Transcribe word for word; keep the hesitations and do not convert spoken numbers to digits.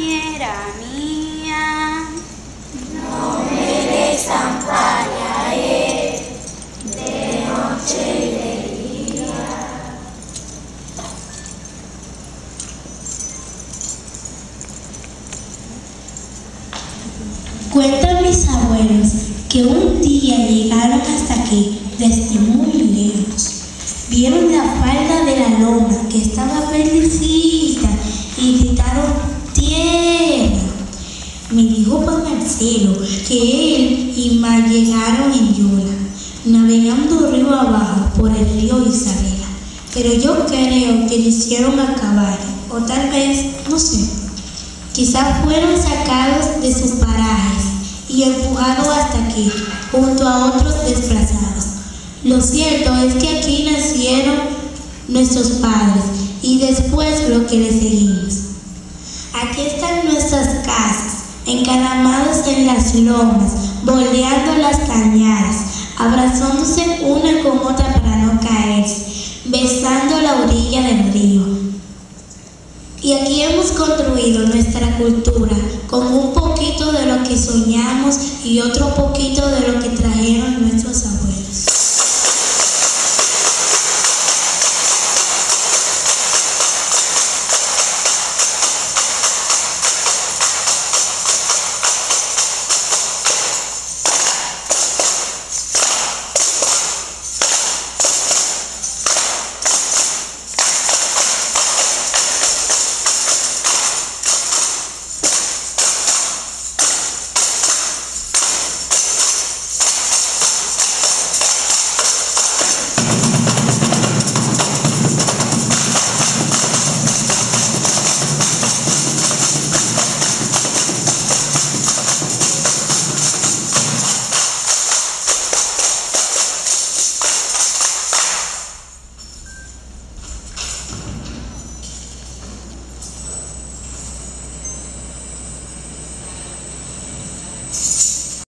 compañera mía. No me desampararé de noche y de día. Cuentan mis abuelos que un día llegaron hasta aquí, desde muy lejos. Vieron la falda de la loma que estaba verdecita y gritaron tierra. Me dijo Juan Marcelo que él y Mar llegaron en Yola, navegando río abajo por el río Isabela. Pero yo creo que lo hicieron a caballo, o tal vez, no sé, quizás fueron sacados de sus parajes y empujados hasta aquí, junto a otros desplazados. Lo cierto es que aquí nacieron nuestros padres y después lo que les seguimos. Aquí están nuestras casas, encaramadas en las lomas, bordeando las cañadas, abrazándose una con otra para no caerse, besando la orilla del río. Y aquí hemos construido nuestra cultura con un poquito de lo que soñamos y otro poquito